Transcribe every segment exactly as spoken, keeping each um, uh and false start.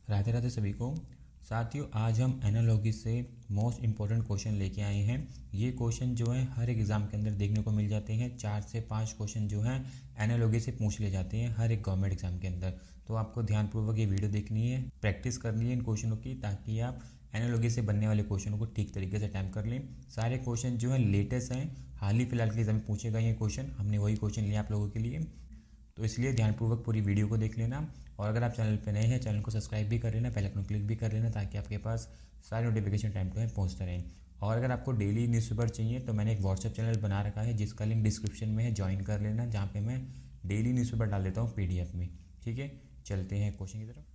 राधे राधे सभी को। साथियों, आज हम एनालॉजी से मोस्ट इम्पोर्टेंट क्वेश्चन लेके आए हैं। ये क्वेश्चन जो है हर एक एग्ज़ाम के अंदर देखने को मिल जाते हैं। चार से पाँच क्वेश्चन जो हैं एनालॉजी से पूछ ले जाते हैं हर एक गवर्नमेंट एग्जाम के अंदर। तो आपको ध्यानपूर्वक ये वीडियो देखनी है, प्रैक्टिस करनी है इन क्वेश्चनों की, ताकि आप एनालॉजी से बनने वाले क्वेश्चनों को ठीक तरीके से अटैम्प्ट कर लें। सारे क्वेश्चन जो है लेटेस्ट हैं, हाल ही फिलहाल के एग्जाम में पूछे गए हैं क्वेश्चन, हमने वही क्वेश्चन लिए आप लोगों के लिए। तो इसलिए ध्यानपूर्वक पूरी वीडियो को देख लेना, और अगर आप चैनल पर नए हैं चैनल को सब्सक्राइब भी कर लेना, बेल आइकन क्लिक भी कर लेना, ताकि आपके पास सारे नोटिफिकेशन टाइम टू टाइम पहुँचते रहें। और अगर आपको डेली न्यूज़पेपर चाहिए तो मैंने एक व्हाट्सएप चैनल बना रखा है, जिसका लिंक डिस्क्रिप्शन में है, ज्वाइन कर लेना, जहाँ पे मैं डेली न्यूज़पेपर डाल देता हूँ पीडीएफ में। ठीक है, चलते हैं क्वेश्चन की तरफ।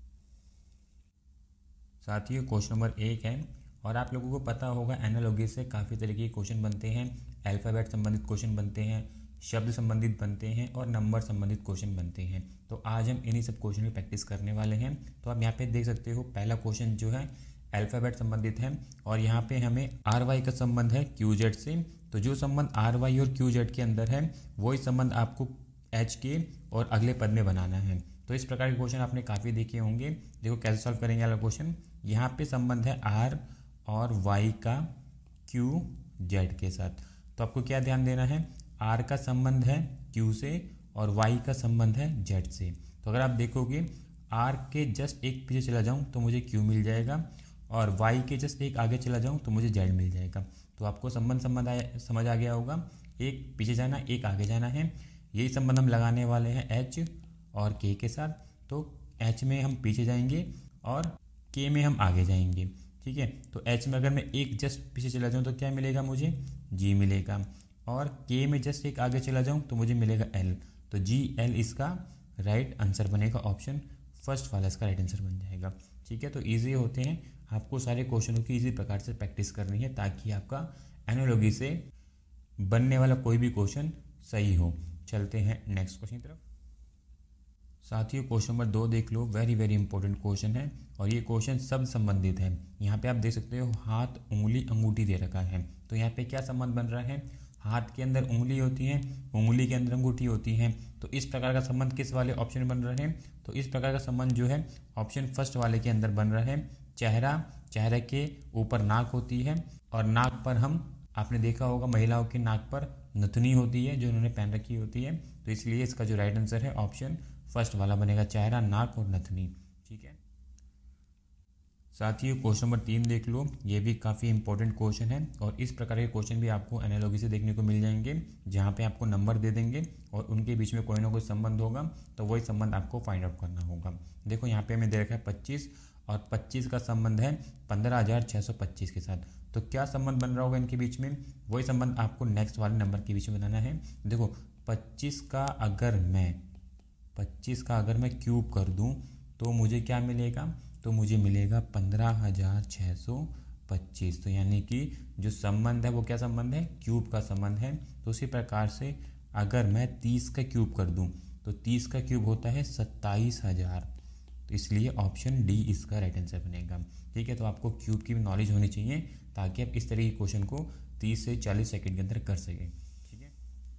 साथियों, क्वेश्चन नंबर एक है, और आप लोगों को पता होगा एनालॉजी से काफ़ी तरीके के क्वेश्चन बनते हैं। अल्फ़ाबेट संबंधित क्वेश्चन बनते हैं, शब्द संबंधित बनते हैं, और नंबर संबंधित क्वेश्चन बनते हैं। तो आज हम इन्हीं सब क्वेश्चन की प्रैक्टिस करने वाले हैं। तो आप यहाँ पे देख सकते हो, पहला क्वेश्चन जो है अल्फ़ाबेट संबंधित है, और यहाँ पे हमें आर वाई का संबंध है क्यू जेड से। तो जो संबंध आर वाई और क्यू जेड के अंदर है, वही संबंध आपको एच के और अगले पद में बनाना है। तो इस प्रकार के क्वेश्चन आपने काफ़ी देखे होंगे। देखो कैसे सॉल्व करेंगे वाला क्वेश्चन। यहाँ पे संबंध है आर और वाई का क्यू जेड के साथ। तो आपको क्या ध्यान देना है, आर का संबंध है क्यू से और वाई का संबंध है जेड से। तो अगर आप देखोगे आर के जस्ट एक पीछे चला जाऊँ तो मुझे क्यू मिल जाएगा, और वाई के जस्ट एक आगे चला जाऊँ तो मुझे जेड मिल जाएगा। तो आपको संबंध संबंध आया समझ आ गया होगा, एक पीछे जाना एक आगे जाना है। यही संबंध हम लगाने वाले हैं एच और के के साथ। तो एच में हम पीछे जाएंगे और के में हम आगे जाएंगे। ठीक है, तो एच में अगर मैं एक जस्ट पीछे चला जाऊँ तो क्या मिलेगा, मुझे जी मिलेगा, और के में जस्ट एक आगे चला जाऊँ तो मुझे मिलेगा एल। तो जी एल इसका राइट आंसर बनेगा, ऑप्शन फर्स्ट वाला इसका राइट आंसर बन जाएगा। ठीक है, तो ईजी होते हैं, आपको सारे क्वेश्चनों की इसी प्रकार से प्रैक्टिस करनी है, ताकि आपका एनालॉजी से बनने वाला कोई भी क्वेश्चन सही हो। चलते हैं नेक्स्ट क्वेश्चन की तरफ। साथियों, क्वेश्चन नंबर दो देख लो, वेरी वेरी इंपॉर्टेंट क्वेश्चन है, और ये क्वेश्चन शब्द संबंधित है। यहाँ पे आप देख सकते हो हाथ, उंगली, अंगूठी दे रखा है। तो यहाँ पे क्या संबंध बन रहा है, हाथ के अंदर उंगली होती है, उंगली के अंदर अंगूठी होती है। तो इस प्रकार का संबंध किस वाले ऑप्शन में बन रहा है, तो इस प्रकार का संबंध जो है ऑप्शन फर्स्ट वाले के अंदर बन रहा है। चेहरा, चेहरे के ऊपर नाक होती है, और नाक पर हम, आपने देखा होगा महिलाओं की नाक पर नथनी होती है जो उन्होंने पहन रखी होती है। तो इसलिए इसका जो राइट आंसर है ऑप्शन फर्स्ट वाला बनेगा, चेहरा, नाक और नथनी। ठीक है साथियों, क्वेश्चन नंबर तीन देख लो, ये भी काफ़ी इंपॉर्टेंट क्वेश्चन है, और इस प्रकार के क्वेश्चन भी आपको एनालॉजी से देखने को मिल जाएंगे, जहाँ पे आपको नंबर दे देंगे और उनके बीच में कोई ना कोई संबंध होगा, तो वही संबंध आपको फाइंड आउट करना होगा। देखो यहाँ पे हमें दे रखा है पच्चीस, और पच्चीस का संबंध है पंद्रह हज़ार छः सौ पच्चीस के साथ। तो क्या संबंध बन रहा होगा इनके बीच में, वही संबंध आपको नेक्स्ट वाले नंबर के बीच में बनाना है। देखो पच्चीस का अगर मैं पच्चीस का अगर मैं क्यूब कर दूं तो मुझे क्या मिलेगा, तो मुझे मिलेगा पंद्रह हज़ार छः सौ पच्चीस। तो यानी कि जो संबंध है वो क्या संबंध है, क्यूब का संबंध है। तो उसी प्रकार से अगर मैं तीस का क्यूब कर दूं तो तीस का क्यूब होता है सत्ताईस हज़ार। तो इसलिए ऑप्शन डी इसका राइट आंसर बनेगा। ठीक है, तो आपको क्यूब की भी नॉलेज होनी चाहिए, ताकि आप इस तरह के क्वेश्चन को तीस से चालीस सेकंड के अंदर कर सकें। ठीक है,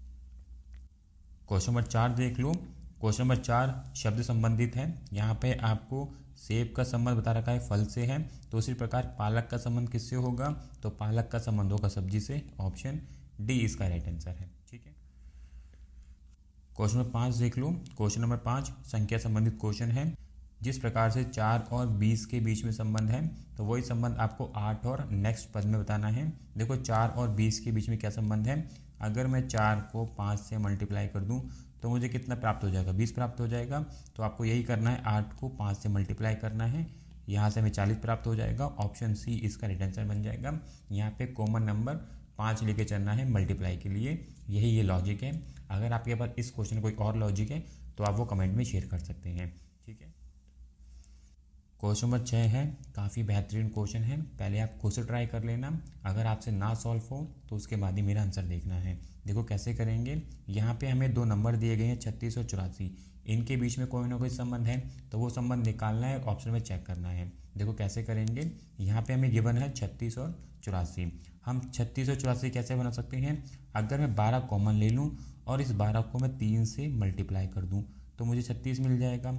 क्वेश्चन नंबर चार देख लो। क्वेश्चन नंबर चार शब्द संबंधित है। यहाँ पे आपको सेब का संबंध बता रखा है फल से है, तो उसी प्रकार पालक का संबंध किससे होगा, तो पालक का संबंध होगा सब्जी से, ऑप्शन डी इसका राइट आंसर है। ठीक है, क्वेश्चन नंबर पाँच देख लो। क्वेश्चन नंबर पाँच संख्या संबंधित क्वेश्चन है। जिस प्रकार से चार और बीस के बीच में संबंध है, तो वही संबंध आपको आठ और नेक्स्ट पद में बताना है। देखो चार और बीस के बीच में क्या संबंध है, अगर मैं चार को पाँच से मल्टीप्लाई कर दूं तो मुझे कितना प्राप्त हो जाएगा, बीस प्राप्त हो जाएगा। तो आपको यही करना है, आठ को पाँच से मल्टीप्लाई करना है, यहाँ से हमें चालीस प्राप्त हो जाएगा, ऑप्शन सी इसका राइट आंसर बन जाएगा। यहाँ पे कॉमन नंबर पाँच लेके चलना है मल्टीप्लाई के लिए, यही ये लॉजिक है। अगर आपके पास इस क्वेश्चन कोई और लॉजिक है तो आप वो कमेंट में शेयर कर सकते हैं। ठीक है, क्वेश्चन नंबर छः है, काफ़ी बेहतरीन क्वेश्चन है, पहले आप खुद से ट्राई कर लेना, अगर आपसे ना सॉल्व हो तो उसके बाद ही मेरा आंसर देखना है। देखो कैसे करेंगे, यहाँ पे हमें दो नंबर दिए गए हैं छत्तीस और चौरासी, इनके बीच में कोई ना कोई संबंध है, तो वो संबंध निकालना है, ऑप्शन में चेक करना है। देखो कैसे करेंगे, यहाँ पे हमें गिवन है छत्तीस और चौरासी। हम छत्तीस और चौरासी कैसे बना सकते हैं, अगर मैं बारह कॉमन ले लूँ और इस बारह को मैं तीन से मल्टीप्लाई कर दूँ तो मुझे छत्तीस मिल जाएगा,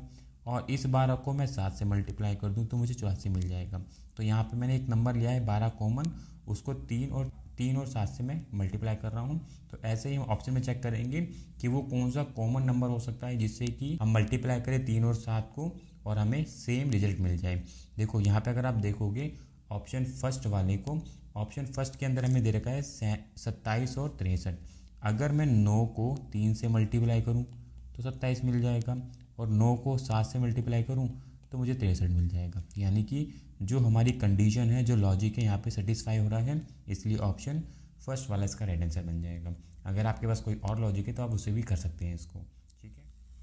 और इस बारह को मैं सात से मल्टीप्लाई कर दूं तो मुझे चौरासी मिल जाएगा। तो यहाँ पे मैंने एक नंबर लिया है बारह कॉमन, उसको तीन और तीन और सात से मैं मल्टीप्लाई कर रहा हूँ। तो ऐसे ही हम ऑप्शन में चेक करेंगे कि वो कौन सा कॉमन नंबर हो सकता है जिससे कि हम मल्टीप्लाई करें तीन और सात को और हमें सेम रिजल्ट मिल जाए। देखो यहाँ पे अगर आप देखोगे ऑप्शन फर्स्ट वाले को, ऑप्शन फर्स्ट के अंदर हमें दे रखा है सत्ताईस और तिरसठ। अगर मैं नौ को तीन से मल्टीप्लाई करूँ तो सत्ताईस मिल जाएगा और नौ को सात से मल्टीप्लाई करूँ तो मुझे तिरसठ मिल जाएगा। यानी कि जो हमारी कंडीशन है, जो लॉजिक है यहाँ पे सेटिस्फाई हो रहा है, इसलिए ऑप्शन फर्स्ट वाला इसका राइट आंसर बन जाएगा। अगर आपके पास कोई और लॉजिक है तो आप उसे भी कर सकते हैं इसको। ठीक है,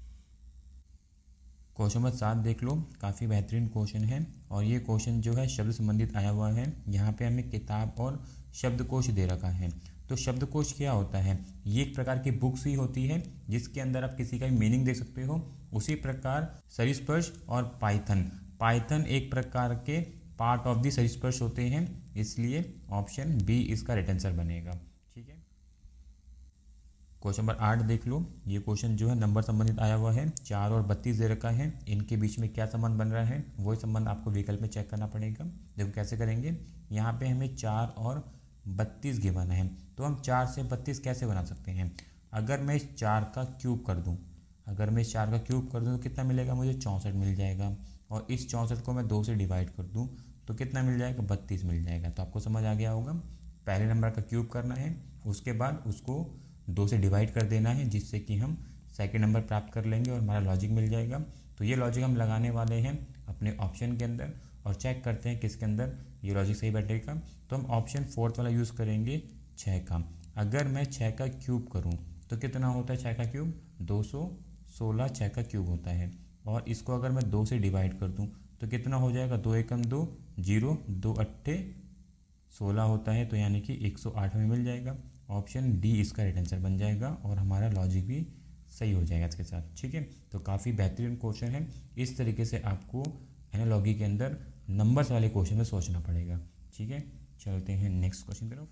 क्वेश्चन नंबर सात देख लो, काफ़ी बेहतरीन क्वेश्चन है और ये क्वेश्चन जो है शब्द संबंधित आया हुआ है। यहाँ पे हमें किताब और शब्दकोश दे रखा है। तो शब्दकोश क्या होता है? ये एक प्रकार की बुक्स ही होती है जिसके अंदर आप किसी का मीनिंग देख सकते हो। उसी प्रकार सरिस्पर्श और पाइथन, पाइथन एक प्रकार के पार्ट ऑफ द सरिस्पर्श होते हैं, इसलिए ऑप्शन बी इसका राइट आंसर बनेगा। ठीक है, क्वेश्चन नंबर आठ देख लो। ये क्वेश्चन जो है नंबर संबंधित आया हुआ है। चार और बत्तीस दे रखा है, इनके बीच में क्या संबंध बन रहा है वही संबंध आपको विकल्प में चेक करना पड़ेगा। देखो कैसे करेंगे, यहाँ पे हमें चार और बत्तीस गिवन है तो हम चार से बत्तीस कैसे बना सकते हैं? अगर मैं इस चार का क्यूब कर दूं, अगर मैं इस चार का क्यूब कर दूं तो कितना मिलेगा? मुझे चौंसठ मिल जाएगा। और इस चौंसठ को मैं दो से डिवाइड कर दूं तो कितना मिल जाएगा? बत्तीस मिल जाएगा। तो आपको समझ आ गया होगा, पहले नंबर का क्यूब करना है, उसके बाद उसको दो से डिवाइड कर देना है जिससे कि हम सेकेंड नंबर प्राप्त कर लेंगे और हमारा लॉजिक मिल जाएगा। तो ये लॉजिक हम लगाने वाले हैं अपने ऑप्शन के अंदर और चेक करते हैं किसके अंदर ये लॉजिक सही बैठेगा। तो हम ऑप्शन फोर्थ वाला यूज़ करेंगे, छः का। अगर मैं छः का क्यूब करूं तो कितना होता है छः का क्यूब? दो सौ सोलह छः का क्यूब होता है। और इसको अगर मैं दो से डिवाइड कर दूं तो कितना हो जाएगा? दो एकम दो, जीरो, दो अट्ठे सोलह होता है, तो यानी कि एक सौ आठ में मिल जाएगा। ऑप्शन डी इसका राइट आंसर बन जाएगा और हमारा लॉजिक भी सही हो जाएगा इसके साथ। ठीक है, तो काफ़ी बेहतरीन क्वेश्चन है। इस तरीके से आपको एनालॉजी के अंदर नंबर्स वाले क्वेश्चन में सोचना पड़ेगा। ठीक है, चलते हैं नेक्स्ट क्वेश्चन की तरफ।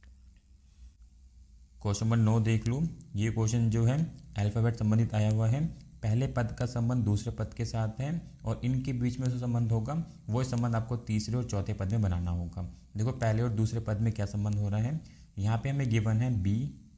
क्वेश्चन नंबर नौ देख लो। ये क्वेश्चन जो है अल्फ़ाबेट संबंधित आया हुआ है। पहले पद का संबंध दूसरे पद के साथ है और इनके बीच में जो संबंध होगा वो संबंध आपको तीसरे और चौथे पद में बनाना होगा। देखो पहले और दूसरे पद में क्या संबंध हो रहा है, यहाँ पे हमें गिवन है बी,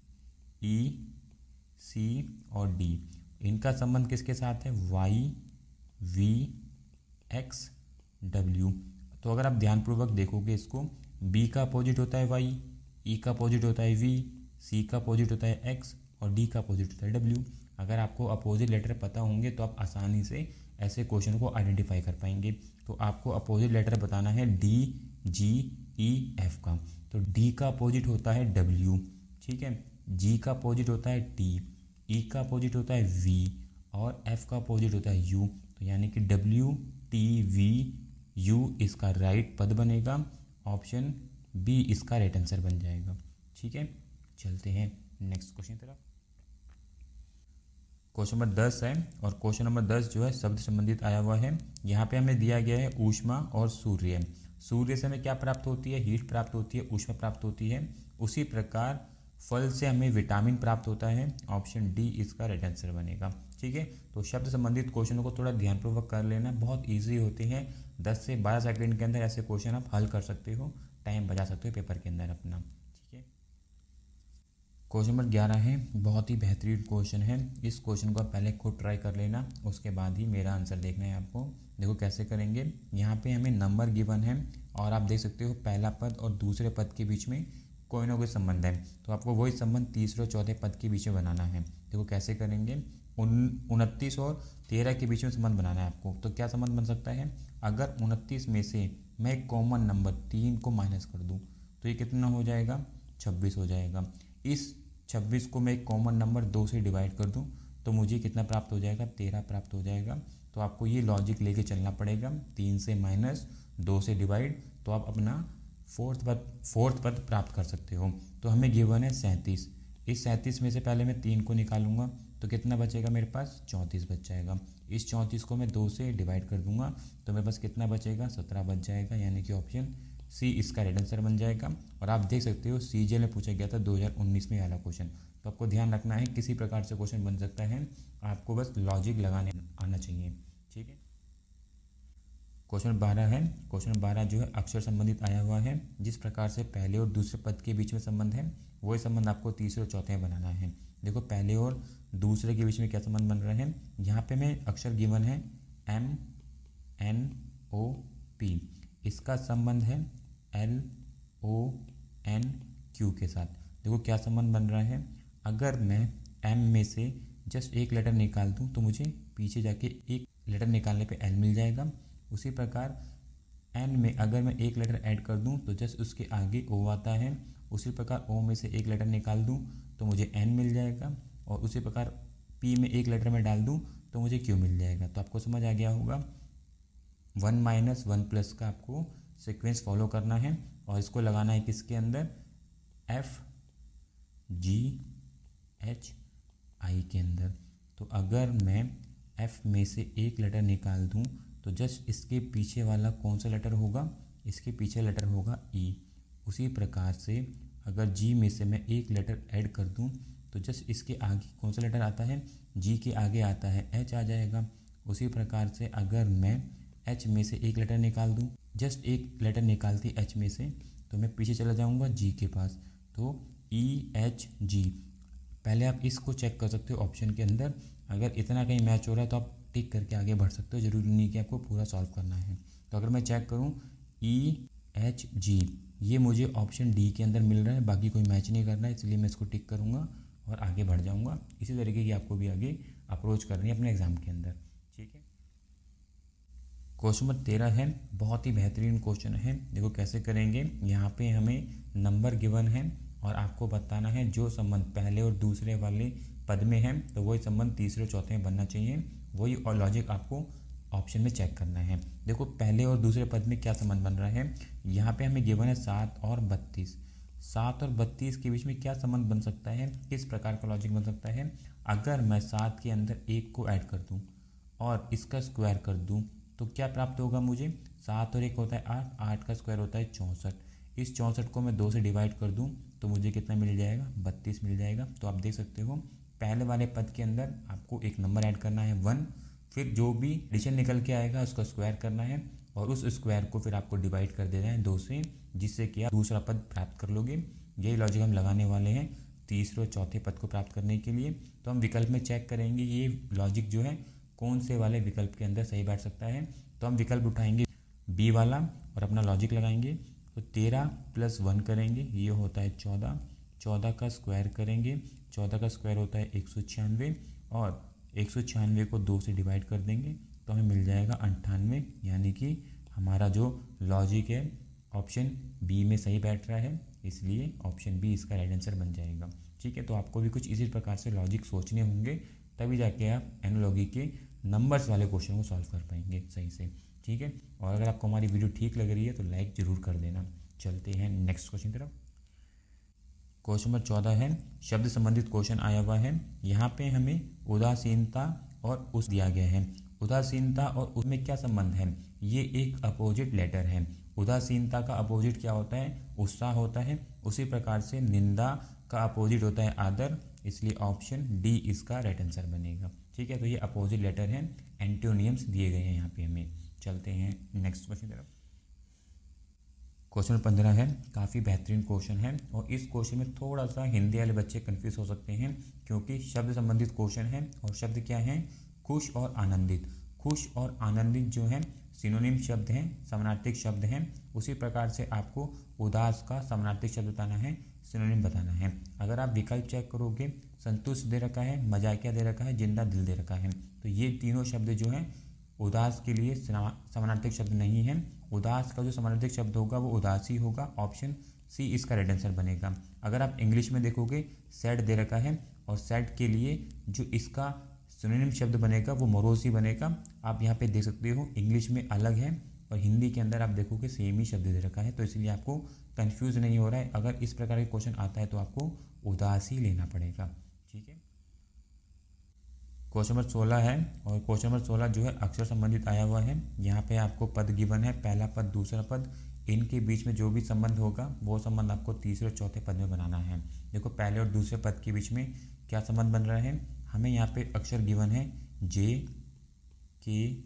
ई, सी और डी। इनका संबंध किसके साथ है? Y, V, X, W. तो अगर आप ध्यानपूर्वक देखोगे इसको, बी का अपोजिट होता है वाई, ई का अपोजिट होता है वी, सी का अपोजिट होता है एक्स और डी का अपोजिट होता है डब्ल्यू। अगर आपको अपोजिट लेटर पता होंगे तो आप आसानी से ऐसे क्वेश्चन को आइडेंटिफाई कर पाएंगे। तो आपको अपोजिट लेटर बताना है डी, जी, ई, एफ का। तो डी का अपोजिट होता है डब्ल्यू, ठीक है, जी का अपोजिट होता है टी, ई का अपोजिट होता है वी और एफ का अपोजिट होता है यू। तो यानी कि डब्ल्यू, टी, वी, यू इसका राइट पद बनेगा। ऑप्शन बी इसका राइट आंसर बन जाएगा। ठीक है, चलते हैं नेक्स्ट क्वेश्चन की तरफ। क्वेश्चन नंबर दस है और क्वेश्चन नंबर दस जो है शब्द संबंधित आया हुआ है। यहाँ पे हमें दिया गया है ऊष्मा और सूर्य। सूर्य से हमें क्या प्राप्त होती है? हीट प्राप्त होती है, ऊष्मा प्राप्त होती है। उसी प्रकार फल से हमें विटामिन प्राप्त होता है। ऑप्शन डी इसका राइट आंसर बनेगा। ठीक है, तो शब्द संबंधित क्वेश्चनों को थोड़ा ध्यानपूर्वक कर लेना, बहुत ईजी होते हैं। दस से बारह सेकंड के अंदर ऐसे क्वेश्चन आप हल कर सकते हो, टाइम बचा सकते हो पेपर के अंदर अपना। ठीक है, क्वेश्चन नंबर ग्यारह है, बहुत ही बेहतरीन क्वेश्चन है। इस क्वेश्चन को आप पहले खुद ट्राई कर लेना, उसके बाद ही मेरा आंसर देखना है आपको। देखो कैसे करेंगे, यहाँ पे हमें नंबर गिवन है और आप देख सकते हो पहला पद और दूसरे पद के बीच में कोई ना कोई संबंध है। तो आपको वही संबंध तीसरे और चौथे पद के बीच में बनाना है। देखो कैसे करेंगे, उन उनतीस और तेरह के बीच में संबंध बनाना है आपको। तो क्या संबंध बन सकता है? अगर उनतीस में से मैं एक कॉमन नंबर तीन को माइनस कर दूँ तो ये कितना हो जाएगा? छब्बीस हो जाएगा। इस छब्बीस को मैं एक कॉमन नंबर दो से डिवाइड कर दूं तो मुझे कितना प्राप्त हो जाएगा? तेरह प्राप्त हो जाएगा। तो आपको ये लॉजिक लेके चलना पड़ेगा, तीन से माइनस दो से डिवाइड, तो आप अपना फोर्थ पद फोर्थ पद प्राप्त कर सकते हो। तो हमें गिवन है सैंतीस। इस सैंतीस में से पहले मैं तीन को निकालूंगा तो कितना बचेगा मेरे पास? चौंतीस बच जाएगा। इस चौंतीस को मैं दो से डिवाइड कर दूंगा तो मेरे पास कितना बचेगा? सत्रह बच जाएगा। यानी कि ऑप्शन सी इसका राइट आंसर बन जाएगा। और आप देख सकते हो सीजीएल में पूछा गया था दो हज़ार उन्नीस में वाला क्वेश्चन। तो आपको ध्यान रखना है किसी प्रकार से क्वेश्चन बन सकता है, आपको बस लॉजिक लगाने आना चाहिए। ठीक है। क्वेश्चन बारह है। क्वेश्चन बारह जो है अक्षर संबंधित आया हुआ है। जिस प्रकार से पहले और दूसरे पद के बीच में संबंध है वही संबंध आपको तीसरे और चौथे में बनाना है। देखो पहले और दूसरे के बीच में क्या संबंध बन रहा है। यहाँ पे मैं अक्षर गिवन है एम एन ओ पी, इसका संबंध है एल ओ एन क्यू के साथ। देखो क्या संबंध बन रहा है, अगर मैं एम में से जस्ट एक लेटर निकाल दूँ तो मुझे पीछे जाके एक लेटर निकालने पे एल मिल जाएगा। उसी प्रकार एन में अगर मैं एक लेटर ऐड कर दूं तो जस्ट उसके आगे ओ आता है। उसी प्रकार ओ में से एक लेटर निकाल दूं तो मुझे एन मिल जाएगा। और उसी प्रकार पी में एक लेटर में डाल दूं तो मुझे क्यू मिल जाएगा। तो आपको समझ आ गया होगा वन माइनस वन प्लस का आपको सीक्वेंस फॉलो करना है और इसको लगाना है किसके अंदर, एफ जी एच आई के अंदर। तो अगर मैं एफ में से एक लेटर निकाल दूं तो जस्ट इसके पीछे वाला कौन सा लेटर होगा, इसके पीछे लेटर होगा ई। उसी प्रकार से अगर जी में से मैं एक लेटर ऐड कर दूं तो जस्ट इसके आगे कौन सा लेटर आता है, जी के आगे आता है एच आ जाएगा। उसी प्रकार से अगर मैं एच में से एक लेटर निकाल दूं, जस्ट एक लेटर निकालती एच में से तो मैं पीछे चला जाऊंगा जी के पास, तो ई एच जी। पहले आप इसको चेक कर सकते हो ऑप्शन के अंदर, अगर इतना कहीं मैच हो रहा है तो आप टिक करके आगे बढ़ सकते हो, जरूरी नहीं कि आपको पूरा सॉल्व करना है। तो अगर मैं चेक करूं ई एच जी, ये मुझे ऑप्शन डी के अंदर मिल रहा है, बाकी कोई मैच नहीं करना है, इसलिए मैं इसको टिक करूंगा और आगे बढ़ जाऊंगा। इसी तरीके की आपको भी आगे अप्रोच करनी है अपने एग्जाम के अंदर, ठीक है। क्वेश्चन नंबर तेरह है, बहुत ही बेहतरीन क्वेश्चन है। देखो कैसे करेंगे, यहाँ पे हमें नंबर गिवन है और आपको बताना है जो संबंध पहले और दूसरे वाले पद में है तो वही संबंध तीसरे और चौथे में बनना चाहिए। वही और लॉजिक आपको ऑप्शन में चेक करना है। देखो पहले और दूसरे पद में क्या संबंध बन रहा है, यहाँ पे हमें गिवन है सात और बत्तीस। सात और बत्तीस के बीच में क्या संबंध बन सकता है, किस प्रकार का लॉजिक बन सकता है। अगर मैं सात के अंदर एक को ऐड कर दूँ और इसका स्क्वायर कर दूँ तो क्या प्राप्त होगा मुझे, सात और एक होता है आठ, आठ का स्क्वायर होता है चौंसठ। इस चौंसठ को मैं दो से डिवाइड कर दूँ तो मुझे कितना मिल जाएगा, बत्तीस मिल जाएगा। तो आप देख सकते हो पहले वाले पद के अंदर आपको एक नंबर ऐड करना है वन, फिर जो भी एडिशन निकल के आएगा उसका स्क्वायर करना है और उस स्क्वायर को फिर आपको डिवाइड कर देना है दो से, जिससे कि आप दूसरा पद प्राप्त कर लोगे। यही लॉजिक हम लगाने वाले हैं तीसरे और चौथे पद को प्राप्त करने के लिए। तो हम विकल्प में चेक करेंगे ये लॉजिक जो है कौन से वाले विकल्प के अंदर सही बैठ सकता है। तो हम विकल्प उठाएंगे बी वाला और अपना लॉजिक लगाएंगे। तो तेरह प्लस वन करेंगे, ये होता है चौदह, चौदह का स्क्वायर करेंगे, चौदह का स्क्वायर होता है एक सौ छियानवे और एक सौ छियानवे को दो से डिवाइड कर देंगे तो हमें मिल जाएगा अंठानवे। यानी कि हमारा जो लॉजिक है ऑप्शन बी में सही बैठ रहा है, इसलिए ऑप्शन बी इसका राइट आंसर बन जाएगा, ठीक है। तो आपको भी कुछ इसी प्रकार से लॉजिक सोचने होंगे, तभी जाके आप एनालॉजी के नंबर्स वाले क्वेश्चन को सॉल्व कर पाएंगे सही से, ठीक है। और अगर आपको हमारी वीडियो ठीक लग रही है तो लाइक ज़रूर कर देना। चलते हैं नेक्स्ट क्वेश्चन की तरफ। क्वेश्चन नंबर चौदह है, शब्द संबंधित क्वेश्चन आया हुआ है। यहाँ पे हमें उदासीनता और उस दिया गया है। उदासीनता और उसमें क्या संबंध है, ये एक अपोजिट लेटर है। उदासीनता का अपोजिट क्या होता है, उत्साह होता है। उसी प्रकार से निंदा का अपोजिट होता है आदर, इसलिए ऑप्शन डी इसका राइट आंसर बनेगा, ठीक है। तो ये अपोजिट लेटर है, एंटोनियम्स दिए गए हैं यहाँ पे हमें। चलते हैं नेक्स्ट क्वेश्चन की तरफ। क्वेश्चन पंद्रह है, काफ़ी बेहतरीन क्वेश्चन है और इस क्वेश्चन में थोड़ा सा हिंदी वाले बच्चे कंफ्यूज हो सकते हैं क्योंकि शब्द संबंधित क्वेश्चन है और शब्द क्या है, खुश और आनंदित। खुश और आनंदित जो है सिनोनिम शब्द हैं, समानार्थिक शब्द हैं। उसी प्रकार से आपको उदास का समानार्थिक शब्द बताना है, सिनोनिम बताना है। अगर आप विकल्प चेक करोगे, संतुष्ट दे रखा है, मजाकिया दे रखा है, जिंदा दिल दे रखा है, तो ये तीनों शब्द जो हैं उदास के लिए समानार्थिक शब्द नहीं है। उदास का जो समानार्थिक शब्द होगा वो उदासी होगा, ऑप्शन सी इसका राइट आंसर बनेगा। अगर आप इंग्लिश में देखोगे सैड दे रखा है और सैड के लिए जो इसका सिनोनिम शब्द बनेगा वो मोरोसी बनेगा। आप यहाँ पे देख सकते हो इंग्लिश में अलग है और हिंदी के अंदर आप देखोगे सेम ही शब्द दे रखा है, तो इसलिए आपको कंफ्यूज नहीं हो रहा है। अगर इस प्रकार के क्वेश्चन आता है तो आपको उदासी लेना पड़ेगा, ठीक है। क्वेश्चन नंबर सोलह है और क्वेश्चन नंबर सोलह जो है अक्षर संबंधित आया हुआ है। यहाँ पे आपको पद गिवन है, पहला पद दूसरा पद, इनके बीच में जो भी संबंध होगा वो संबंध आपको तीसरे और चौथे पद में बनाना है। देखो पहले और दूसरे पद के बीच में क्या संबंध बन रहा है, हमें यहाँ पे अक्षर गिवन है जे के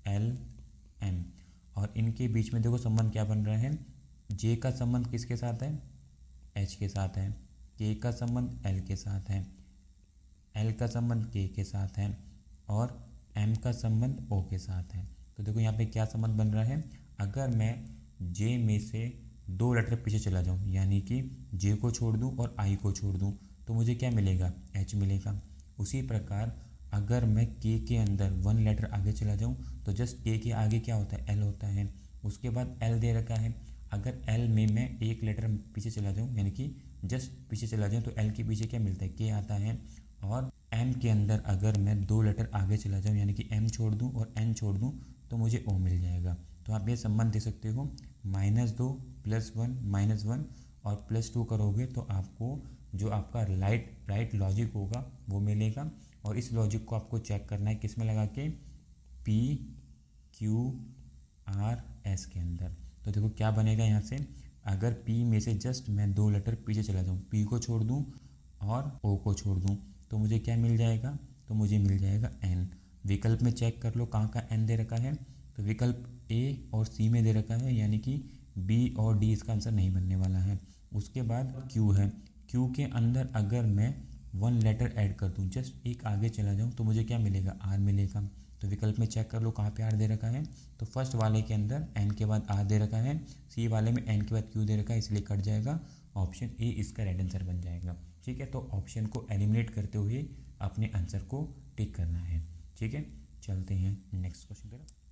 एल एम, और इनके बीच में देखो संबंध क्या बन रहा है, जे का संबंध किसके साथ है, एच के साथ है, के का संबंध एल के साथ है, एल का संबंध के के साथ है, और एम का संबंध ओ के साथ है। तो देखो यहाँ पे क्या संबंध बन रहा है, अगर मैं जे में से दो लेटर पीछे चला जाऊँ, यानी कि जे को छोड़ दूँ और आई को छोड़ दूँ, तो मुझे क्या मिलेगा, एच मिलेगा। उसी प्रकार अगर मैं के के अंदर वन लेटर आगे चला जाऊँ तो जस्ट के के आगे क्या होता है, एल होता है। उसके बाद एल दे रखा है, अगर एल में मैं एक लेटर पीछे चला जाऊँ, यानी कि जस्ट पीछे चला जाऊँ, तो एल के पीछे क्या मिलता है, के आता है। और एम के अंदर अगर मैं दो लेटर आगे चला जाऊँ, यानी कि एम छोड़ दूँ और एन छोड़ दूँ, तो मुझे ओ मिल जाएगा। तो आप ये संबंध दे सकते हो, माइनस दो प्लस वन माइनस वन और प्लस टू करोगे तो आपको जो आपका राइट राइट लॉजिक होगा वो मिलेगा। और इस लॉजिक को आपको चेक करना है किस में लगा के, पी क्यू आर एस के अंदर। तो देखो क्या बनेगा यहाँ से, अगर पी में से जस्ट मैं दो लेटर पीछे चला जाऊँ, पी को छोड़ दूँ और ओ को छोड़ दूँ, तो मुझे क्या मिल जाएगा, तो मुझे मिल जाएगा एन। विकल्प में चेक कर लो कहाँ का एन दे रखा है, तो विकल्प ए और सी में दे रखा है, यानी कि बी और डी इसका आंसर नहीं बनने वाला है। उसके बाद क्यू है, क्यू के अंदर अगर मैं वन लेटर ऐड कर दूँ, जस्ट एक आगे चला जाऊँ, तो मुझे क्या मिलेगा, आर मिलेगा। तो विकल्प में चेक कर लो कहाँ पे आर दे रखा है, तो फर्स्ट वाले के अंदर एन के बाद आर दे रखा है, सी वाले में एन के बाद क्यू दे रखा है, इसलिए कट जाएगा, ऑप्शन ए इसका राइट आंसर बन जाएगा। ठीक है, तो ऑप्शन को एलिमिनेट करते हुए अपने आंसर को टिक करना है। ठीक है, चलते हैं नेक्स्ट क्वेश्चन की तरफ।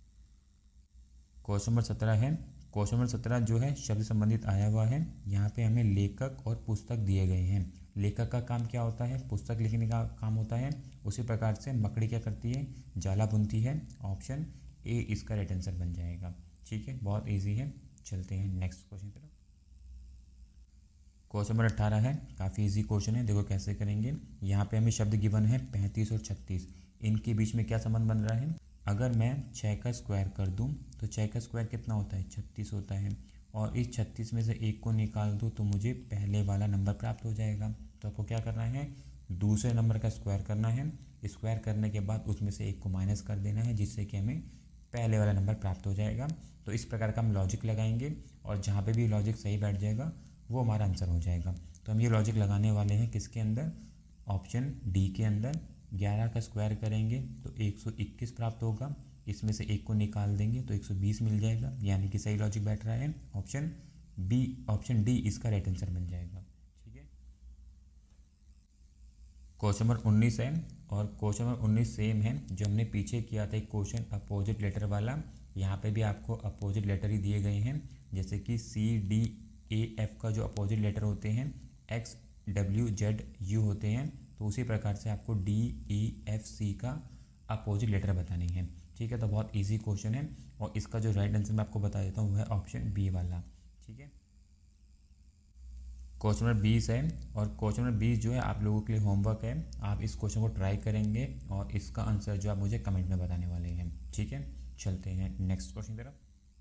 क्वेश्चन नंबर सत्रह है, क्वेश्चन नंबर सत्रह जो है शब्द संबंधित आया हुआ है। यहाँ पे हमें लेखक और पुस्तक दिए गए हैं। लेखक का काम क्या होता है, पुस्तक लिखने का काम होता है। उसी प्रकार से मकड़ी क्या करती है, जाला बुनती है। ऑप्शन ए इसका राइट आंसर बन जाएगा। ठीक है, बहुत इजी है। चलते हैं नेक्स्ट क्वेश्चन की तरफ। क्वेश्चन नंबर अट्ठारह है, काफ़ी इजी क्वेश्चन है, देखो कैसे करेंगे। यहाँ पे हमें शब्द गिवन है पैंतीस और छत्तीस, इनके बीच में क्या संबंध बन रहा है। अगर मैं छः का स्क्वायर कर दूँ तो छः का स्क्वायर कितना होता है, छत्तीस होता है। और इस छत्तीस में से एक को निकाल दूँ तो मुझे पहले वाला नंबर प्राप्त हो जाएगा। तो आपको क्या करना है, दूसरे नंबर का स्क्वायर करना है। स्क्वायर करने के बाद उसमें से एक को माइनस कर देना है, जिससे कि हमें पहले वाला नंबर प्राप्त हो जाएगा। तो इस प्रकार का हम लॉजिक लगाएंगे और जहाँ पे भी लॉजिक सही बैठ जाएगा वो हमारा आंसर हो जाएगा। तो हम ये लॉजिक लगाने वाले हैं किसके अंदर, ऑप्शन डी के अंदर। ग्यारह का स्क्वायर करेंगे तो एक सौ इक्कीस प्राप्त होगा, इसमें से एक को निकाल देंगे तो एक सौ बीस मिल जाएगा, यानी कि सही लॉजिक बैठ रहा है। ऑप्शन बी, ऑप्शन डी इसका राइट आंसर बन जाएगा। ठीक है, क्वेश्चन नंबर उन्नीस है, और क्वेश्चन नंबर उन्नीस सेम है जो हमने पीछे किया था एक क्वेश्चन अपोजिट लेटर वाला। यहाँ पे भी आपको अपोजिट लेटर ही दिए गए हैं, जैसे कि सी डी ए एफ का जो अपोजिट लेटर होते हैं एक्स डब्ल्यू जेड यू होते हैं, तो उसी प्रकार से आपको डी ई एफ सी का अपोजिट लेटर बतानी है। ठीक है, तो बहुत इजी क्वेश्चन है और इसका जो राइट आंसर मैं आपको बता देता हूँ वो है ऑप्शन बी वाला। ठीक है, क्वेश्चन नंबर बीस है, और क्वेश्चन नंबर बीस जो है आप लोगों के लिए होमवर्क है। आप इस क्वेश्चन को ट्राई करेंगे और इसका आंसर जो आप मुझे कमेंट में बताने वाले हैं। ठीक है, चलते हैं नेक्स्ट क्वेश्चन की तरफ।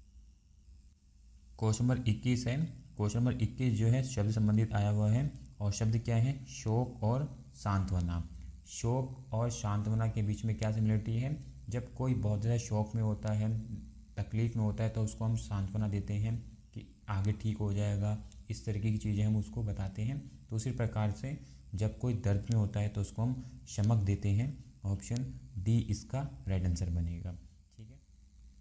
क्वेश्चन नंबर इक्कीस है, क्वेश्चन नंबर इक्कीस जो है शब्द संबंधित आया हुआ है, और शब्द क्या है, शोक और सांत्वना। शोक और सांत्वना के बीच में क्या सिमिलरिटी है, जब कोई बहुत ज़्यादा शौक में होता है, तकलीफ़ में होता है, तो उसको हम सांत्वना देते हैं कि आगे ठीक हो जाएगा, इस तरीके की चीज़ें हम उसको बताते हैं। तो उसी प्रकार से जब कोई दर्द में होता है तो उसको हम शमक देते हैं। ऑप्शन डी इसका राइट आंसर बनेगा। ठीक है,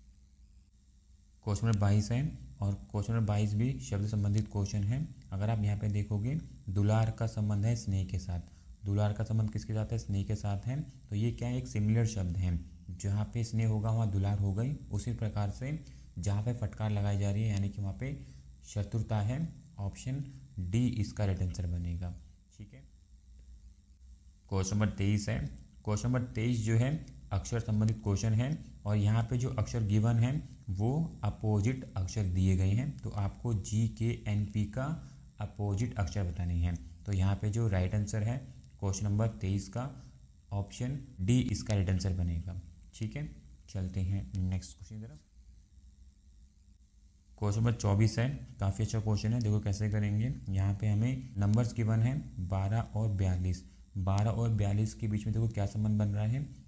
क्वेश्चन नंबर बाईस है, और क्वेश्चन नंबर बाईस भी शब्द संबंधित क्वेश्चन है। अगर आप यहाँ पे देखोगे, दुलार का संबंध है स्नेह के साथ। दुलार का संबंध किसके साथ है, स्नेह के साथ है। तो ये क्या है, एक सिमिलर शब्द है। जहाँ पे स्नेह होगा वहाँ दुलार हो गई। उसी प्रकार से जहाँ पे फटकार लगाई जा रही है, यानी कि वहाँ पे शत्रुता है। ऑप्शन डी इसका राइट आंसर बनेगा। ठीक है, क्वेश्चन नंबर तेईस है, क्वेश्चन नंबर तेईस जो है अक्षर संबंधित क्वेश्चन है, और यहाँ पे जो अक्षर गिवन है वो अपोजिट अक्षर दिए गए हैं। तो आपको जी के एन पी का अपोजिट अक्षर बताने हैं। तो यहाँ पे जो राइट आंसर है क्वेश्चन नंबर तेईस का, ऑप्शन डी इसका राइट आंसर बनेगा। ठीक है, चलते हैं नेक्स्ट क्वेश्चन की तरफ। क्वेश्चन नंबर चौबीस है, काफ़ी अच्छा क्वेश्चन है, देखो कैसे करेंगे। यहाँ पे हमें नंबर्स गिवन है बारह और बयालीस। बारह और बयालीस के बीच में देखो क्या संबंध बन रहा है,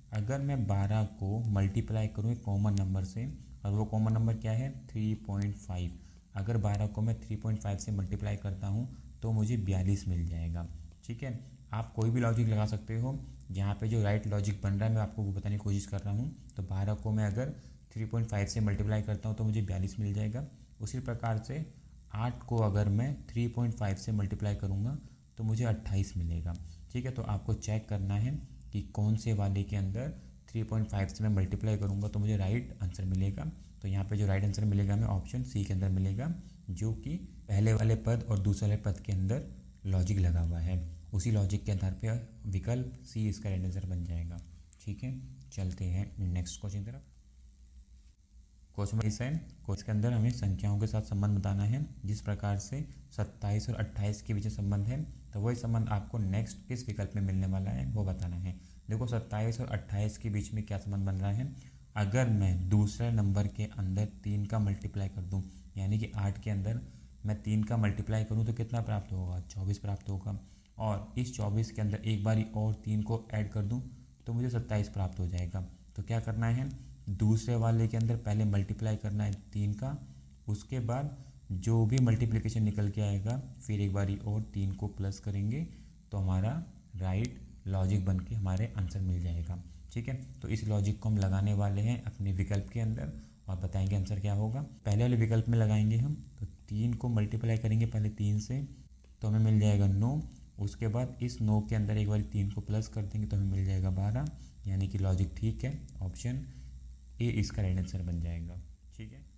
अगर मैं बारह को मल्टीप्लाई करूँ एक कॉमन नंबर से, और वो कॉमन नंबर क्या है थ्री पॉइंट फाइव, अगर बारह को मैं थ्री पॉइंट फाइव से मल्टीप्लाई करता हूँ तो मुझे बयालीस मिल जाएगा। ठीक है, आप कोई भी लॉजिक लगा सकते हो, यहाँ पे जो राइट लॉजिक बन रहा है मैं आपको वो बताने की कोशिश कर रहा हूँ। तो बारह को मैं अगर थ्री पॉइंट फाइव से मल्टीप्लाई करता हूँ तो मुझे बयालीस मिल जाएगा। उसी प्रकार से आठ को अगर मैं थ्री पॉइंट फाइव से मल्टीप्लाई करूँगा तो मुझे अट्ठाईस मिलेगा। ठीक है, तो आपको चेक करना है कि कौन से वाले के अंदर थ्री पॉइंट फाइव से मैं मल्टीप्लाई करूँगा तो मुझे राइट आंसर मिलेगा। तो यहाँ पे जो राइट आंसर मिलेगा हमें ऑप्शन सी के अंदर मिलेगा, जो कि पहले वाले पद और दूसरे वाले पद के अंदर लॉजिक लगा हुआ है। उसी लॉजिक के आधार पे विकल्प सी इसका राइट आंसर बन जाएगा। ठीक है, चलते हैं नेक्स्ट क्वेश्चन की तरफ। क्वेश्चन नंबर इस है, क्वेश्चन के अंदर हमें संख्याओं के साथ संबंध बताना है। जिस प्रकार से सत्ताईस और अट्ठाईस के बीच संबंध है, तो वही संबंध आपको नेक्स्ट किस विकल्प में मिलने वाला है वो बताना है। देखो सत्ताईस और अट्ठाईस के बीच में क्या संबंध बन रहा है, अगर मैं दूसरे नंबर के अंदर तीन का मल्टीप्लाई कर दूं, यानी कि आठ के अंदर मैं तीन का मल्टीप्लाई करूं तो कितना प्राप्त होगा, चौबीस प्राप्त होगा। और इस चौबीस के अंदर एक बारी और तीन को ऐड कर दूं तो मुझे सत्ताईस प्राप्त हो जाएगा। तो क्या करना है, दूसरे वाले के अंदर पहले मल्टीप्लाई करना है तीन का, उसके बाद जो भी मल्टीप्लिकेशन निकल के आएगा फिर एक बारी और तीन को प्लस करेंगे तो हमारा राइट लॉजिक बन के हमारे आंसर मिल जाएगा। ठीक है, तो इस लॉजिक को हम लगाने वाले हैं अपने विकल्प के अंदर और बताएंगे आंसर क्या होगा। पहले वाले विकल्प में लगाएंगे हम, तो तीन को मल्टीप्लाई करेंगे पहले तीन से तो हमें मिल जाएगा नौ। उसके बाद इस नौ के अंदर एक बार तीन को प्लस कर देंगे तो हमें मिल जाएगा बारह, यानी कि लॉजिक ठीक है, ऑप्शन ए इसका राइट आंसर बन जाएगा। ठीक है,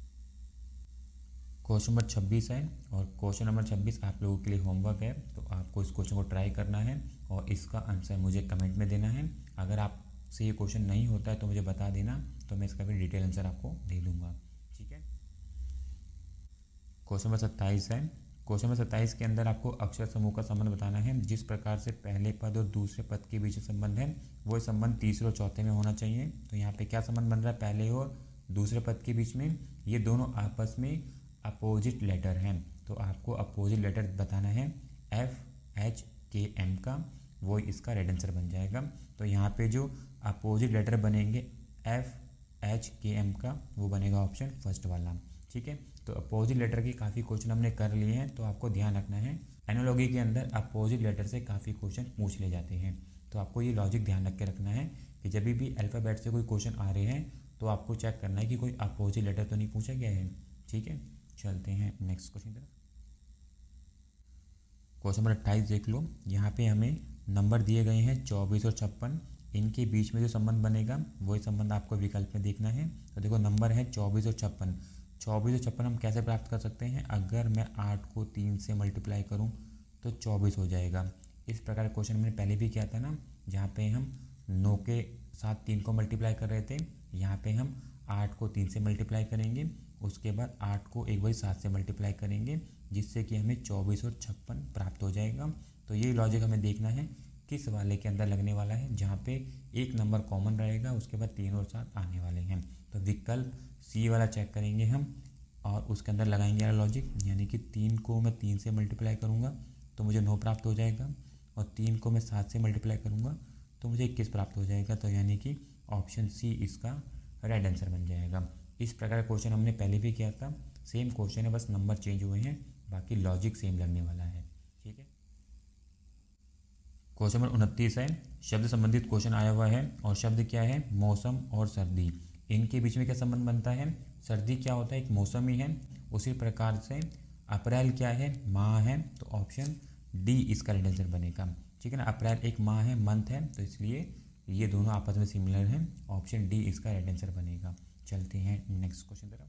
क्वेश्चन नंबर छब्बीस है और क्वेश्चन नंबर छब्बीस आप लोगों के लिए होमवर्क है, तो आपको इस क्वेश्चन को ट्राई करना है और इसका आंसर मुझे कमेंट में देना है। अगर आपसे ये क्वेश्चन नहीं होता है तो मुझे बता देना, तो मैं इसका भी डिटेल आंसर आपको दे दूंगा। ठीक है, क्वेश्चन नंबर सत्ताईस है। क्वेश्चन नंबर सत्ताईस के अंदर आपको अक्षर समूह का संबंध बताना है। जिस प्रकार से पहले पद और दूसरे पद के बीच संबंध है वो संबंध तीसरे और चौथे में होना चाहिए। तो यहाँ पे क्या संबंध बन रहा है, पहले और दूसरे पद के बीच में ये दोनों आपस में अपोजिट लेटर हैं, तो आपको अपोजिट लेटर बताना है एफ एच के एम का, वो इसका राइट आंसर बन जाएगा। तो यहाँ पे जो अपोजिट लेटर बनेंगे एफ एच के एम का, वो बनेगा ऑप्शन फर्स्ट वाला। ठीक है, तो अपोजिट लेटर के काफ़ी क्वेश्चन हमने कर लिए हैं, तो आपको ध्यान रखना है एनालॉजी के अंदर अपोजिट लेटर से काफ़ी क्वेश्चन पूछ ले जाते हैं। तो आपको ये लॉजिक ध्यान रख के रखना है कि जब भी अल्फ़ाबेट से कोई क्वेश्चन आ रहे हैं तो आपको चेक करना है कि कोई अपोजिट लेटर तो नहीं पूछा गया है। ठीक है, चलते हैं नेक्स्ट क्वेश्चन तरफ। क्वेश्चन नंबर अट्ठाईस देख लो, यहाँ पे हमें नंबर दिए गए हैं चौबीस और छप्पन, इनके बीच में जो संबंध बनेगा वही संबंध आपको विकल्प में देखना है। तो देखो नंबर है चौबीस और छप्पन, चौबीस और छप्पन हम कैसे प्राप्त कर सकते हैं, अगर मैं आठ को तीन से मल्टीप्लाई करूं तो चौबीस हो जाएगा। इस प्रकार क्वेश्चन मैंने पहले भी किया था ना, जहाँ पे हम नौ के साथ तीन को मल्टीप्लाई कर रहे थे, यहाँ पे हम आठ को तीन से मल्टीप्लाई करेंगे, उसके बाद आठ को एक बार सात से मल्टीप्लाई करेंगे, जिससे कि हमें चौबीस और छप्पन प्राप्त हो जाएगा। तो ये लॉजिक हमें देखना है किस वाले के अंदर लगने वाला है, जहाँ पे एक नंबर कॉमन रहेगा, उसके बाद तीन और सात आने वाले हैं। तो विकल्प सी वाला चेक करेंगे हम और उसके अंदर लगाएंगे लॉजिक, यानी कि तीन को मैं तीन से मल्टीप्लाई करूँगा तो मुझे नौ प्राप्त हो जाएगा, और तीन को मैं सात से मल्टीप्लाई करूँगा तो मुझे इक्कीस प्राप्त हो जाएगा। तो यानी कि ऑप्शन सी इसका राइट आंसर बन जाएगा। इस प्रकार का क्वेश्चन हमने पहले भी किया था, सेम क्वेश्चन है, बस नंबर चेंज हुए हैं, बाकी लॉजिक सेम लगने वाला है। ठीक है, क्वेश्चन नंबर उनतीस है, शब्द संबंधित क्वेश्चन आया हुआ है और शब्द क्या है, मौसम और सर्दी। इनके बीच में क्या संबंध बनता है, सर्दी क्या होता है, एक मौसम ही है। उसी प्रकार से अप्रैल क्या है, माह है, तो ऑप्शन डी इसका राइट आंसर बनेगा। ठीक है ना, अप्रैल एक माह है, मंथ है, तो इसलिए ये दोनों आपस में सिमिलर हैं, ऑप्शन डी इसका राइट आंसर बनेगा। चलते हैं नेक्स्ट क्वेश्चन तरफ।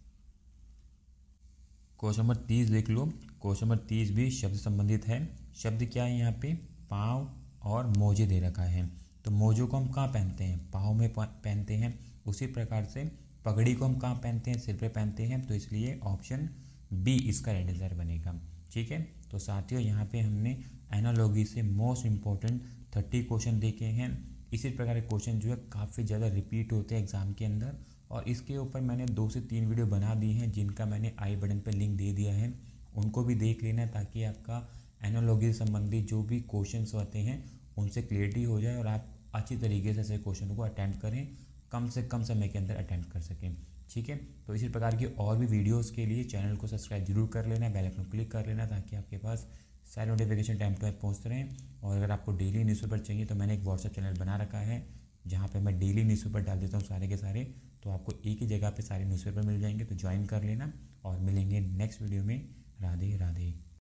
क्वेश्चन नंबर तीस देख लो, क्वेश्चन नंबर तीस भी शब्द संबंधित है। शब्द क्या है, यहाँ पे पाँव और मोजे दे रखा है। तो मोजों को हम कहाँ पहनते हैं, पाँव में पहनते हैं। उसी प्रकार से पगड़ी को हम कहाँ पहनते हैं, सिर पे पहनते हैं, तो इसलिए ऑप्शन बी इसका राइट आंसर बनेगा। ठीक है, तो साथियों यहाँ पे हमने एनालॉजी से मोस्ट इम्पोर्टेंट थर्टी क्वेश्चन देखे हैं। इसी प्रकार के क्वेश्चन जो है काफ़ी ज़्यादा रिपीट होते हैं एग्ज़ाम के अंदर, और इसके ऊपर मैंने दो से तीन वीडियो बना दी हैं, जिनका मैंने आई बटन पर लिंक दे दिया है, उनको भी देख लेना, ताकि आपका एनालॉजी से संबंधित जो भी क्वेश्चंस होते हैं उनसे क्लियरिटी हो जाए और आप अच्छी तरीके से ऐसे क्वेश्चन को अटेम्प्ट करें, कम से कम समय के अंदर अटेम्प्ट कर सकें। ठीक है, तो इसी प्रकार की और भी वीडियोस के लिए चैनल को सब्सक्राइब जरूर कर लेना, बेल आइकन क्लिक कर लेना, ताकि आपके पास सारे नोटिफिकेशन टाइम टू टाइम पहुँचते रहें। और अगर आपको डेली न्यूज़पेपर चाहिए तो मैंने एक व्हाट्सएप चैनल बना रखा है, जहाँ पे मैं डेली न्यूज़पेपर डाल देता हूँ सारे के सारे, तो आपको एक ही जगह पे सारे न्यूज़पेपर मिल जाएंगे। तो ज्वाइन कर लेना और मिलेंगे नेक्स्ट वीडियो में। राधे राधे।